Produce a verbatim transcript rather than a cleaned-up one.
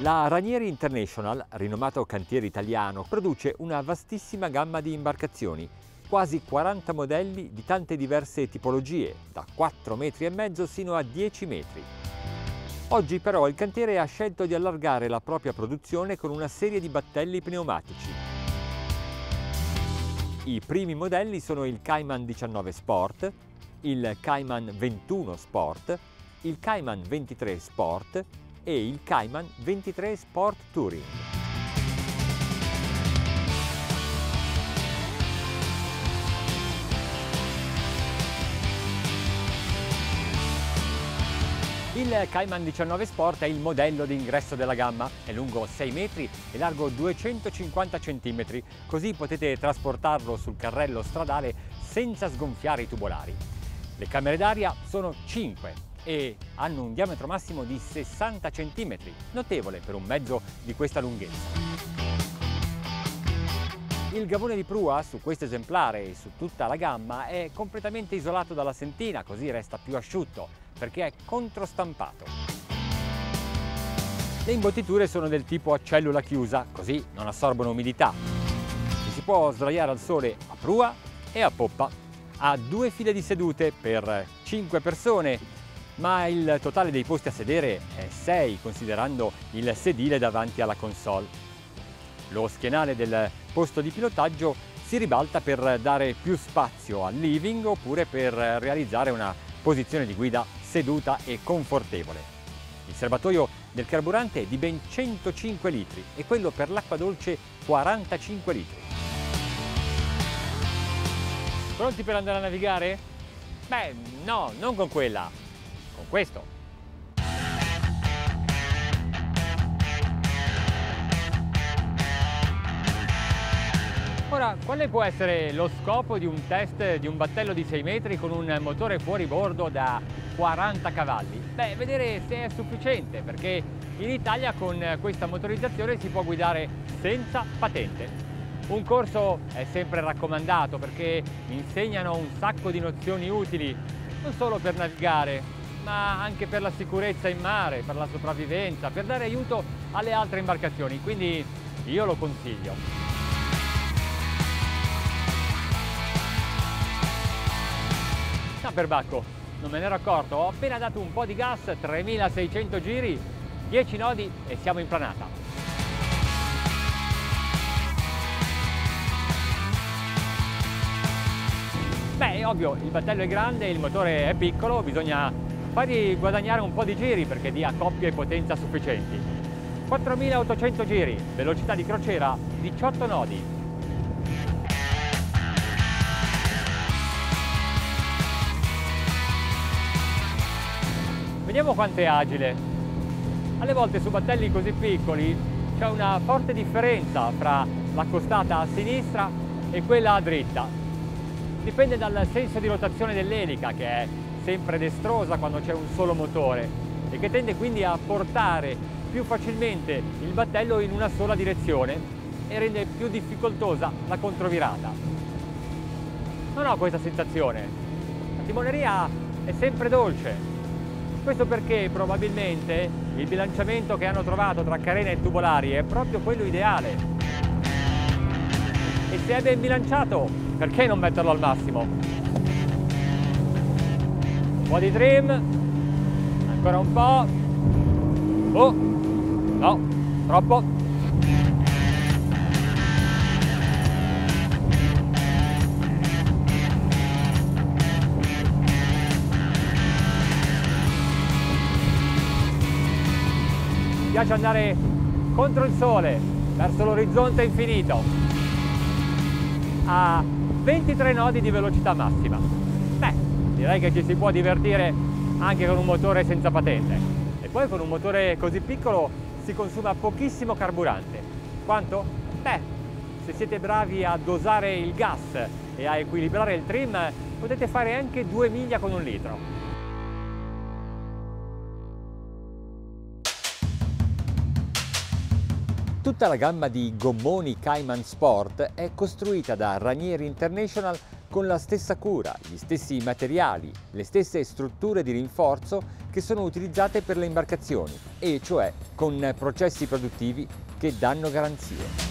La Ranieri International, rinomato cantiere italiano, produce una vastissima gamma di imbarcazioni, quasi quaranta modelli di tante diverse tipologie, da quattro metri e mezzo sino a dieci metri. Oggi però il cantiere ha scelto di allargare la propria produzione con una serie di battelli pneumatici. I primi modelli sono il Cayman diciannove Sport, il Cayman ventuno Sport, il Cayman ventitré Sport e il Cayman ventitré Sport Touring. Il Cayman diciannove Sport è il modello d'ingresso della gamma, è lungo sei metri e largo duecentocinquanta centimetri, così potete trasportarlo sul carrello stradale senza sgonfiare i tubolari. Le camere d'aria sono cinque e hanno un diametro massimo di sessanta centimetri, notevole per un mezzo di questa lunghezza. Il gavone di prua su questo esemplare e su tutta la gamma è completamente isolato dalla sentina, così resta più asciutto, perché è controstampato. Le imbottiture sono del tipo a cellula chiusa, così non assorbono umidità. Ci si può sdraiare al sole a prua e a poppa. Ha due file di sedute per cinque persone, ma il totale dei posti a sedere è sei, considerando il sedile davanti alla console. Lo schienale del posto di pilotaggio si ribalta per dare più spazio al living oppure per realizzare una posizione di guida seduta e confortevole. Il serbatoio del carburante è di ben centocinque litri e quello per l'acqua dolce quarantacinque litri. Pronti per andare a navigare? Beh, no, non con quella, con questo. Ora, quale può essere lo scopo di un test di un battello di sei metri con un motore fuoribordo da quaranta cavalli? Beh, vedere se è sufficiente, perché in Italia con questa motorizzazione si può guidare senza patente. Un corso è sempre raccomandato perché insegnano un sacco di nozioni utili, non solo per navigare, ma anche per la sicurezza in mare, per la sopravvivenza, per dare aiuto alle altre imbarcazioni, quindi io lo consiglio. Ah, perbacco, non me ne ero accorto, ho appena dato un po' di gas, tremilaseicento giri, dieci nodi e siamo in planata. Beh, è ovvio, il battello è grande, il motore è piccolo, bisogna fargli guadagnare un po' di giri perché dia coppia e potenza sufficienti. quattromilaottocento giri, velocità di crociera diciotto nodi. Vediamo quanto è agile. Alle volte su battelli così piccoli c'è una forte differenza fra la costata a sinistra e quella a dritta. Dipende dal senso di rotazione dell'elica, che è sempre destrosa quando c'è un solo motore e che tende quindi a portare più facilmente il battello in una sola direzione e rende più difficoltosa la controvirata. Non ho questa sensazione. La timoneria è sempre dolce. Questo perché probabilmente il bilanciamento che hanno trovato tra carena e tubolari è proprio quello ideale. E se è ben bilanciato, perché non metterlo al massimo? Un po' di trim, ancora un po'. Oh, no, troppo. Mi piace andare contro il sole, verso l'orizzonte infinito, a ventitré nodi di velocità massima. Beh, direi che ci si può divertire anche con un motore senza patente. E poi con un motore così piccolo si consuma pochissimo carburante. Quanto? Beh, se siete bravi a dosare il gas e a equilibrare il trim, potete fare anche due miglia con un litro. Tutta la gamma di gommoni Cayman Sport è costruita da Ranieri International con la stessa cura, gli stessi materiali, le stesse strutture di rinforzo che sono utilizzate per le imbarcazioni, e cioè con processi produttivi che danno garanzie.